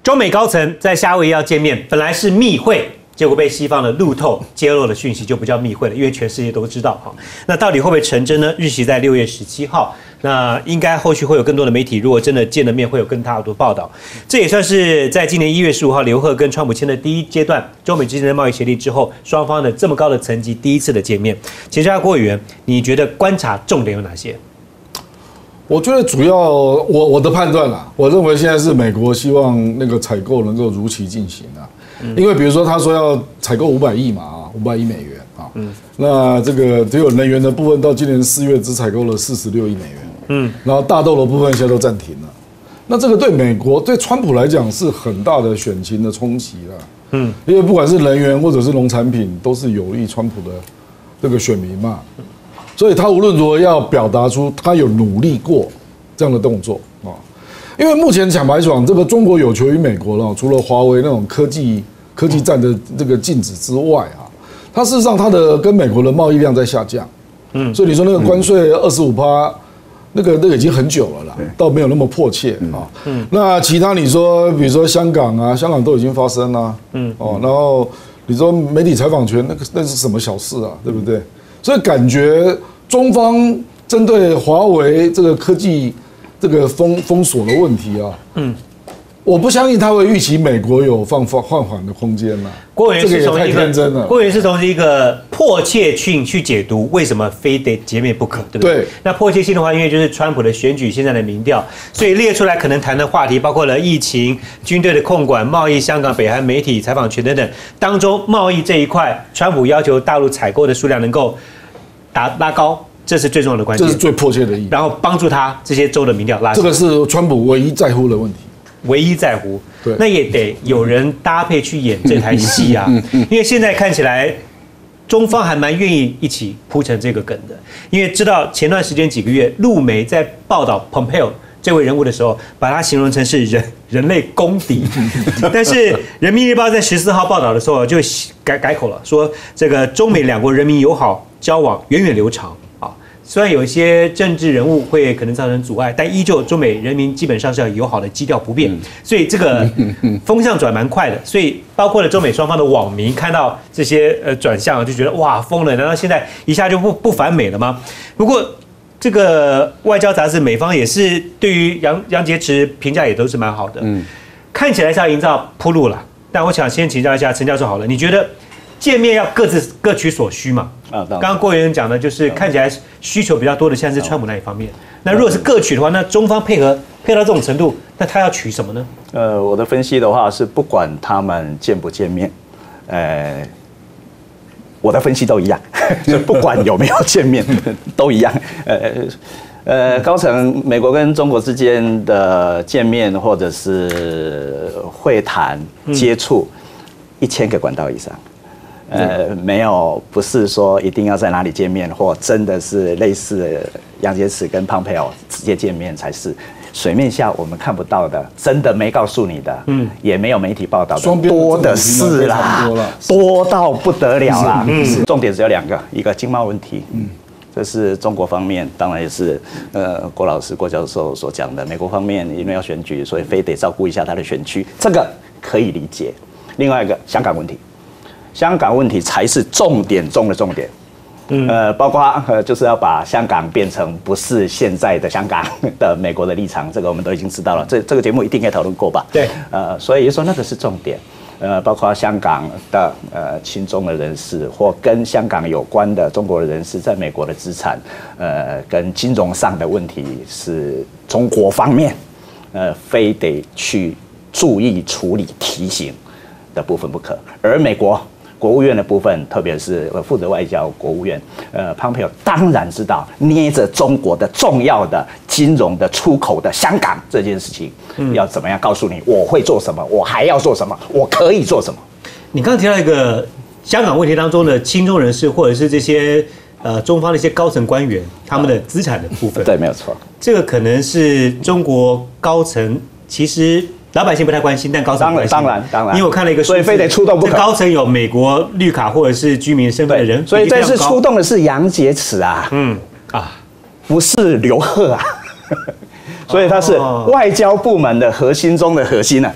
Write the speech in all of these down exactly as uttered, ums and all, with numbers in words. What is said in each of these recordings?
中美高层在夏威夷要见面，本来是密会，结果被西方的路透揭露了讯息，就不叫密会了，因为全世界都知道哈。那到底会不会成真呢？日期在六月十七号，那应该后续会有更多的媒体，如果真的见了面，会有更大的报道。这也算是在今年一月十五号，刘鹤跟川普签的第一阶段中美之间的贸易协议之后，双方的这么高的层级第一次的见面。请教郭委员，你觉得观察重点有哪些？ 我觉得主要我我的判断啦，我认为现在是美国希望那个采购能够如期进行啊，因为比如说他说要采购五百亿嘛啊，五百亿美元啊，嗯，那这个只有能源的部分到今年四月只采购了四十六亿美元，嗯，然后大豆的部分现在都暂停了，那这个对美国对川普来讲是很大的选情的冲击了，嗯，因为不管是能源或者是农产品，都是有利川普的这个选民嘛。所以他无论如何要表达出他有努力过这样的动作啊，因为目前坦白讲，这个中国有求于美国了，除了华为那种科技科技战的这个禁止之外啊，它事实上它的跟美国的贸易量在下降，嗯，所以你说那个关税二十五趴，那个那个已经很久了啦，倒没有那么迫切啊，嗯，那其他你说比如说香港啊，香港都已经发生了，嗯，哦，然后你说媒体采访权那个那是什么小事啊，对不对？所以感觉中方针对华为这个科技这个封封锁的问题啊，嗯，我不相信他会预期美国有放放放缓的空间了。 郭委员是从一个郭委员是从一个迫切性去解读为什么非得见面不可，对不对？对。那迫切性的话，因为就是川普的选举现在的民调，所以列出来可能谈的话题包括了疫情、军队的控管、贸易、香港、北韩媒体采访权等等。当中贸易这一块，川普要求大陆采购的数量能够打拉高。这是最重要的关键， 这是最迫切的意义。 然后帮助他这些州的民调拉起来， 这个是川普唯一在乎的问题， 唯一在乎。对，那也得有人搭配去演这台戏啊。因为现在看起来，中方还蛮愿意一起铺成这个梗的。因为知道前段时间几个月，陆媒在报道 Pompeo 这位人物的时候，把他形容成是人人类公敌。但是人民日报在十四号报道的时候就改改口了，说这个中美两国人民友好交往源远流长。虽然有一些政治人物会可能造成阻碍，但依旧中美人民基本上是要友好的基调不变，所以这个风向转蛮快的。所以包括了中美双方的网民看到这些呃转向，就觉得哇疯了，难道现在一下就不不反美了吗？不过这个外交杂志美方也是对于杨杨洁篪评价也都是蛮好的，嗯，看起来是要营造铺路了。但我想先请教一下陈教授好了，你觉得？见面要各自各取所需嘛？啊，刚刚郭委员讲的就是看起来需求比较多的，现在是川普那一方面。那如果是各取的话，那中方配合配到这种程度，那他要取什么呢？ 呃，我的分析的话是，不管他们见不见面，呃，我的分析都一样，就不管有没有见面都一样。呃呃，高层美国跟中国之间的见面或者是会谈接触，一千个管道以上。呃，没有，不是说一定要在哪里见面，或真的是类似杨洁篪跟蓬佩奥直接见面才是。水面下我们看不到的，真的没告诉你的，嗯，也没有媒体报道的，多的是啦，多到不得了啦。嗯，重点只有两个，一个经贸问题，嗯，这是中国方面，当然也是呃郭老师郭教授所讲的，美国方面因为要选举，所以非得照顾一下他的选区，这个可以理解。另外一个香港问题。香港问题才是重点中的重点，嗯，呃，包括呃，就是要把香港变成不是现在的香港的美国的立场，这个我们都已经知道了。这这个节目一定可以讨论过吧？对，呃，所以说那个是重点，呃，包括香港的呃亲中的人士或跟香港有关的中国的人士在美国的资产，呃，跟金融上的问题是中国方面，呃，非得去注意处理提醒的部分不可，而美国。国务院的部分，特别是负责外交国务院，呃，蓬佩奥当然知道捏着中国的重要的金融的出口的香港这件事情，嗯、要怎么样告诉你我会做什么，我还要做什么，我可以做什么。 你刚刚提到一个香港问题当中的亲中人士，或者是这些呃中方的一些高层官员他们的资产的部分， 对，没有错。 这个可能是中国高层其实。老百姓不太关心，但高层关心。 当然，当然， 因为我看了一个数字， 所以非得出动不可。 高层有美国绿卡或者是居民身份的人， 所以这次出动的是杨洁篪啊，嗯啊，不是刘鹤啊，所以他是外交部门的核心中的核心啊。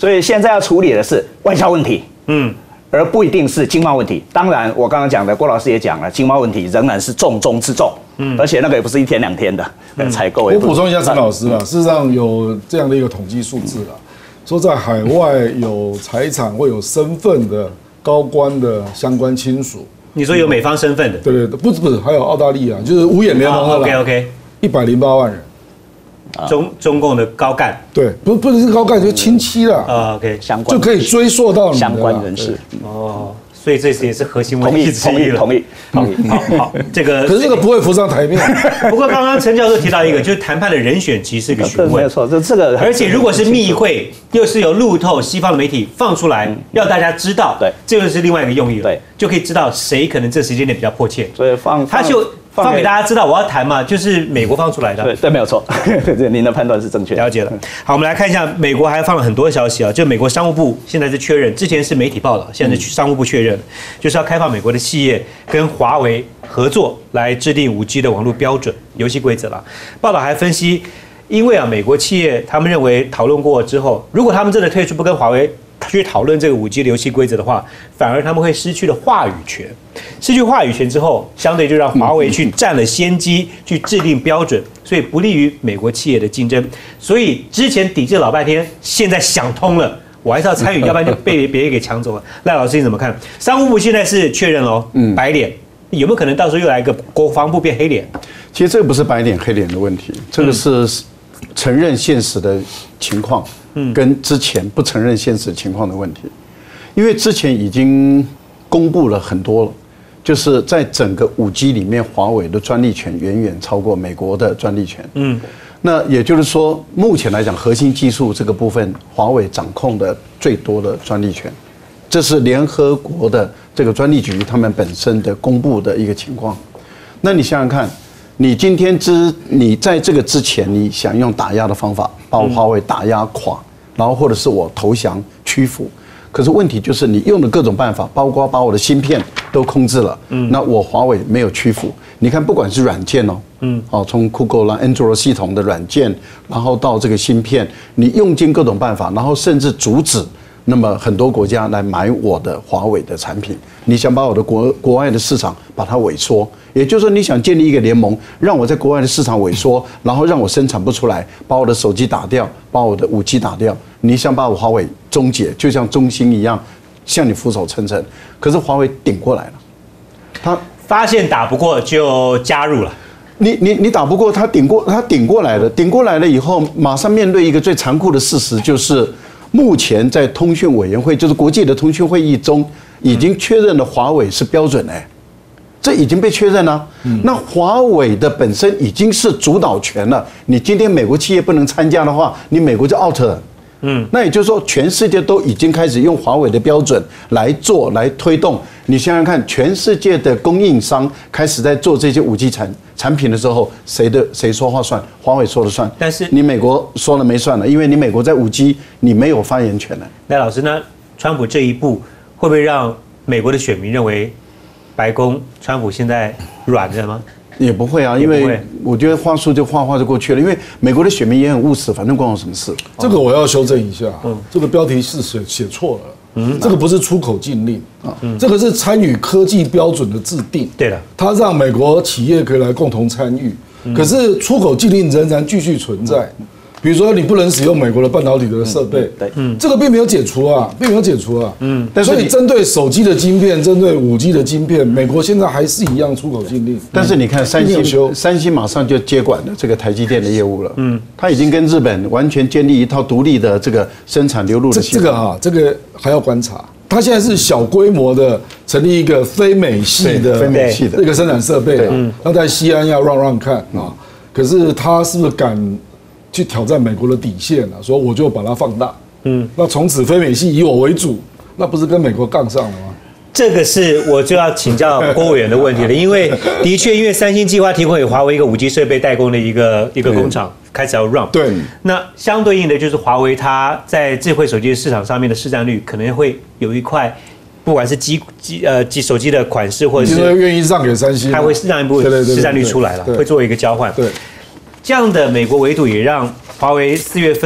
所以现在要处理的是外交问题，嗯，而不一定是经贸问题。当然，我刚刚讲的，郭老师也讲了，经贸问题仍然是重中之重，嗯，而且那个也不是一天两天的采购。 我补充一下陈老师啊，事实上有这样的一个统计数字啊，说在海外有财产或有身份的高官的相关亲属。 你说有美方身份的？ 对对对，不是不是，还有澳大利亚，就是五眼联盟的啦。 OK OK， 一百零八万人， 中中共的高干。 对，不不是高干，就是亲戚啦。 啊 OK， 相关就可以追溯到相关人士。 哦，所以这也是核心问题之一了。 同意同意同意。 好好，这个可是这个不会浮上台面。 不过刚刚陈教授提到一个，就是谈判的人选其实是个询问， 没有错，这这个。 而且如果是密会，又是由路透西方的媒体放出来，让大家知道， 对， 这就是另外一个用意了， 对， 就可以知道谁可能这时间点比较迫切， 所以放他就放给大家知道我要谈嘛，就是美国放出来的， 对对，没有错，您的判断是正确的。 了解了。好，我们来看一下美国还放了很多消息啊，就美国商务部现在是确认，之前是媒体报道，现在是商务部确认，就是要开放美国的企业跟华为合作来制定 五 G 的网络标准、游戏规则了。报道还分析，因为啊，美国企业他们认为讨论过之后，如果他们真的退出，不跟华为去讨论这个 五 G 的游戏规则的话，反而他们会失去了话语权。失去话语权之后，相对就让华为去占了先机，去制定标准，所以不利于美国企业的竞争。所以之前抵制老半天，现在想通了，我还是要参与，要不然就被别人给抢走了。赖老师你怎么看？商务部现在是确认喽，嗯，白脸。有没有可能到时候又来一个国防部变黑脸？ 其实这个不是白脸黑脸的问题，这个是承认现实的情况，跟之前不承认现实情况的问题。因为之前已经公布了很多了，就是在整个 五 G 里面，华为的专利权远远超过美国的专利权。嗯，那也就是说，目前来讲，核心技术这个部分，华为掌控的最多的专利权。这是联合国的这个专利局他们本身的公布的一个情况。那你想想看，你今天之你在这个之前，你想用打压的方法把我华为打压垮，然后或者是我投降屈服，可是问题就是你用的各种办法，包括把我的芯片都控制了，那我华为没有屈服。你看，不管是软件哦，嗯，哦，从 Google 啦、Android 系统的软件，然后到这个芯片，你用尽各种办法，然后甚至阻止。那么很多国家来买我的华为的产品，你想把我的国国外的市场把它萎缩，也就是说你想建立一个联盟，让我在国外的市场萎缩，然后让我生产不出来，把我的手机打掉，把我的五 G 打掉，你想把我华为终结，就像中兴一样，向你俯首称臣。可是华为顶过来了，他发现打不过就加入了。 你你你打不过他，顶过他顶过来了，顶过来了以后，马上面对一个最残酷的事实，就是目前在通讯委员会，就是国际的通讯会议中，已经确认了华为是标准哎，这已经被确认了。那华为的本身已经是主导权了，你今天美国企业不能参加的话，你美国就 out 了。嗯，那也就是说，全世界都已经开始用华为的标准来做、来推动。你想想看，全世界的供应商开始在做这些五 G 产产品的时候，谁的谁说话算？华为说了算。 但是你美国说了没算了，因为你美国在五 G 你没有发言权了。 那老师呢？川普这一步会不会让美国的选民认为白宫川普现在软着吗？ 也不会啊，因为我觉得话术就话话就过去了。因为美国的选民也很务实，反正关我什么事？ 这个我要修正一下，嗯，这个标题是写写错了，嗯，这个不是出口禁令啊，这个是参与科技标准的制定。 对的， 它让美国企业可以来共同参与，可是出口禁令仍然继续存在。比如说，你不能使用美国的半导体的设备，对，嗯，这个并没有解除啊，并没有解除啊，嗯，所以针对手机的晶片，针对五 G 的晶片，美国现在还是一样出口禁令。 但是你看，三星，三星马上就接管了这个台积电的业务了，嗯，它已经跟日本完全建立一套独立的这个生产流入的系统。 这个啊，这个还要观察。它现在是小规模的成立一个非美系的非美系的这个生产设备啊，那在西安要让让看啊，可是它是不是敢去挑战美国的底线啊？说我就把它放大，嗯，那从此非美系以我为主，那不是跟美国杠上了吗？ 这个是我就要请教郭委员的问题了，因为的确，因为三星计划提供给华为一个五 G 设备代工的一个一个工厂，开始要 run。对，那相对应的就是华为它在智慧手机市场上面的市占率可能会有一块，不管是机机呃机手机的款式或者是愿意让给三星， 它会让一部分市占率出来了，会做一个交换。对。这样的美国围堵也让华为四月份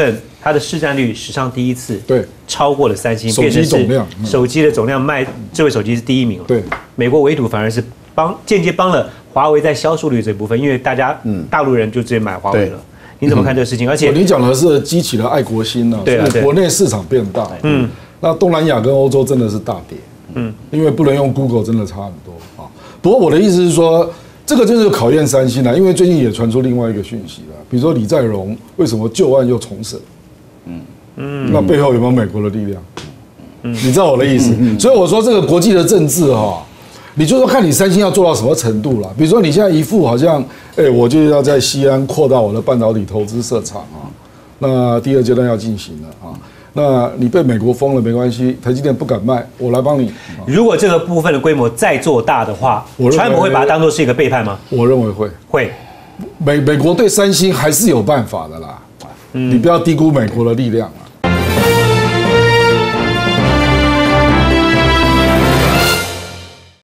它的市占率史上第一次， 对， 超过了三星， 手机总量， 嗯、手机的总量卖智慧手机是第一名了。 对， 美国围堵反而是帮间接帮了华为在销售率这部分，因为大家嗯大陆人就直接买华为了。你怎么看这个事情？而且你讲的是激起了爱国心呢、啊， 对啊， 国内市场变大，嗯，那东南亚跟欧洲真的是大跌，嗯，因为不能用 Google 真的差很多啊。不过我的意思是说，这个就是考验三星了，因为最近也传出另外一个讯息了，比如说李在镕为什么旧案又重审，嗯嗯，那背后有没有美国的力量？嗯，你知道我的意思，所以我说这个国际的政治哈。你就说看你三星要做到什么程度了，比如说你现在一副好像，哎，我就要在西安扩大我的半导体投资设厂啊，那第二阶段要进行了啊，那你被美国封了没关系，台积电不敢卖，我来帮你。 如果这个部分的规模再做大的话，川普会把它当作是一个背叛吗？ 我认为会， 会。 美美国对三星还是有办法的啦，你不要低估美国的力量啊。